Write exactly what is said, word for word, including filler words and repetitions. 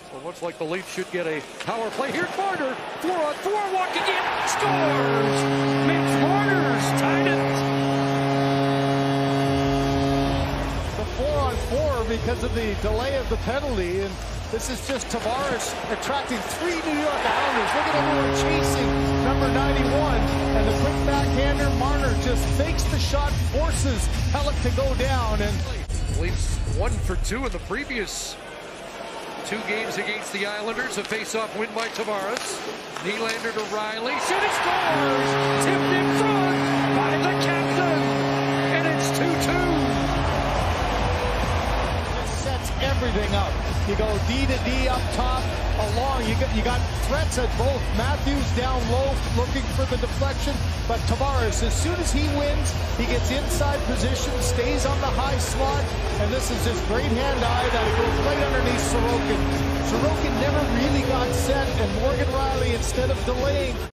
So it looks like the Leafs should get a power play. Here's Marner, four on four, walking in, scores! Mitch Marner's tied it. The four on four because of the delay of the penalty, and this is just Tavares attracting three New York Islanders. Look at everyone chasing number ninety-one, and the quick backhander, Marner just fakes the shot, forces Pelech to go down, and Leafs one for two in the previous two games against the Islanders. A face-off win by Tavares. Nylander to Riley. City scores! Tipped in front by the captain. And it's two two. This sets everything up. You go D to D up top, along. You got, you got threats at both. Matthews down low looking for the deflection. But Tavares, as soon as he wins, he gets inside position, stays on the high slot. And this is just great hand-eye that it goes right underneath Sorokin. Sorokin never really got set, and Morgan Riley, instead of delaying,